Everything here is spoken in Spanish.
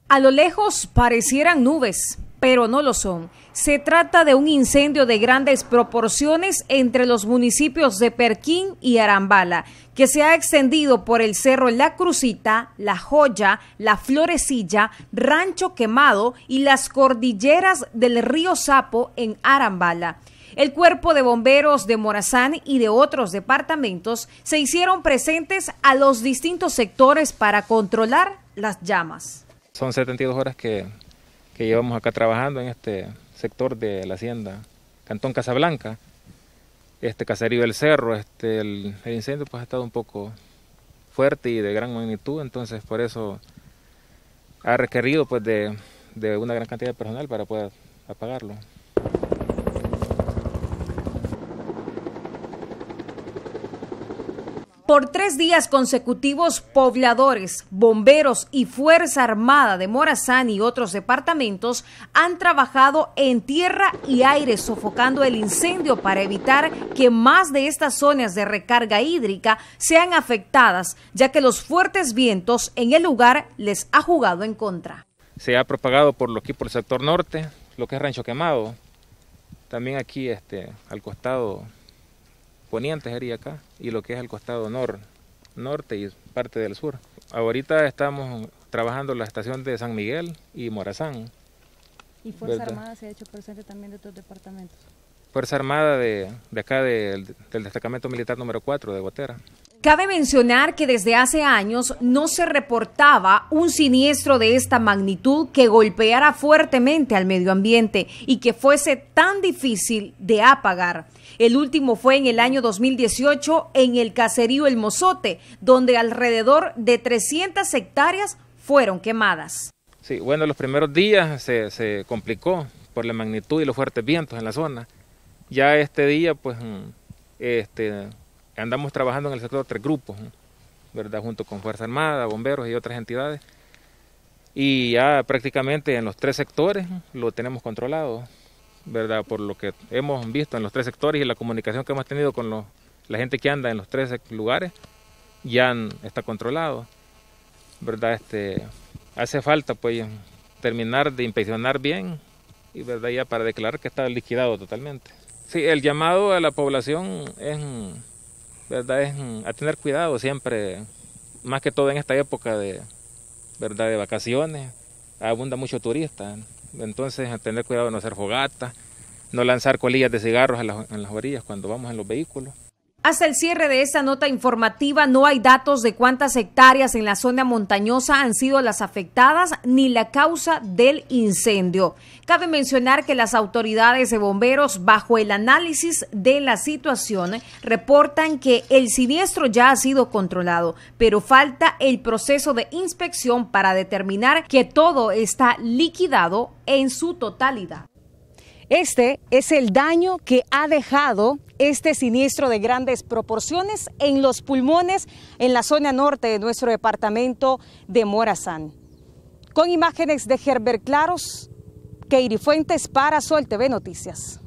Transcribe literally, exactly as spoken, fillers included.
A lo lejos parecieran nubes, pero no lo son. Se trata de un incendio de grandes proporciones entre los municipios de Perquín y Arambala, que se ha extendido por el cerro La Crucita, La Joya, La Florecilla, Rancho Quemado y las cordilleras del río Sapo en Arambala. El cuerpo de bomberos de Morazán y de otros departamentos se hicieron presentes a los distintos sectores para controlar las llamas. Son setenta y dos horas que, que llevamos acá trabajando en este sector de la hacienda Cantón Casablanca, este caserío del Cerro. Este, el, el incendio pues ha estado un poco fuerte y de gran magnitud, entonces por eso ha requerido pues de, de una gran cantidad de personal para poder apagarlo. Por tres días consecutivos, pobladores, bomberos y Fuerza Armada de Morazán y otros departamentos han trabajado en tierra y aire sofocando el incendio para evitar que más de estas zonas de recarga hídrica sean afectadas, ya que los fuertes vientos en el lugar les ha jugado en contra. Se ha propagado por lo aquí por el sector norte, lo que es Rancho Quemado, también aquí este, al costado poniente sería acá, y lo que es el costado nor, norte y parte del sur. Ahorita estamos trabajando en la estación de San Miguel y Morazán. ¿Y Fuerza ¿verdad? Armada se ha hecho presente también de otros departamentos? Fuerza Armada de, de acá de, del destacamento militar número cuatro de Gotera. Cabe mencionar que desde hace años no se reportaba un siniestro de esta magnitud que golpeara fuertemente al medio ambiente y que fuese tan difícil de apagar. El último fue en el año dos mil dieciocho en el caserío El Mozote, donde alrededor de trescientas hectáreas fueron quemadas. Sí, bueno, los primeros días se, se complicó por la magnitud y los fuertes vientos en la zona. Ya este día, pues, este... andamos trabajando en el sector tres grupos, ¿verdad? Junto con Fuerza Armada, bomberos y otras entidades. Y ya prácticamente en los tres sectores lo tenemos controlado, ¿verdad? Por lo que hemos visto en los tres sectores y la comunicación que hemos tenido con los, la gente que anda en los tres lugares, ya está controlado, ¿verdad? Este, hace falta pues terminar de inspeccionar bien y, ¿verdad? Ya para declarar que está liquidado totalmente. Sí, el llamado a la población es... ¿verdad? Es a tener cuidado siempre, más que todo en esta época de, ¿verdad? De vacaciones, abunda mucho turista, entonces a tener cuidado de no hacer fogatas, no lanzar colillas de cigarros en las, en las orillas cuando vamos en los vehículos. Hasta el cierre de esta nota informativa no hay datos de cuántas hectáreas en la zona montañosa han sido las afectadas ni la causa del incendio. Cabe mencionar que las autoridades de bomberos, bajo el análisis de la situación, reportan que el siniestro ya ha sido controlado, pero falta el proceso de inspección para determinar que todo está liquidado en su totalidad. Este es el daño que ha dejado este siniestro de grandes proporciones en los pulmones en la zona norte de nuestro departamento de Morazán. Con imágenes de Herbert Claros, Keiri Fuentes para Sol T V Noticias.